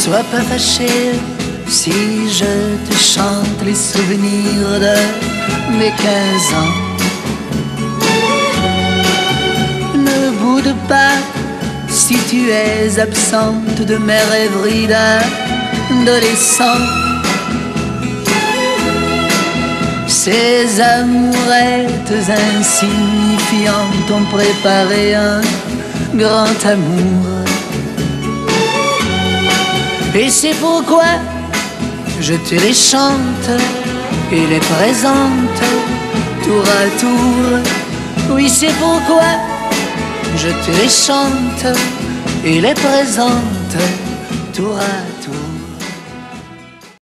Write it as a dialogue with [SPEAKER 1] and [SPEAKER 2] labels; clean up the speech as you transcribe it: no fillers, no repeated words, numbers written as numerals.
[SPEAKER 1] sois pas fâché si je te chante les souvenirs de mes 15 ans. Ne boude pas si tu es absente de mes rêveries d'adolescent. Ces amourettes insignifiantes ont préparé un grand amour. Et c'est pourquoi je te les chante et les présente tour à tour. Oui, c'est pourquoi je te les chante et les présente tour à tour.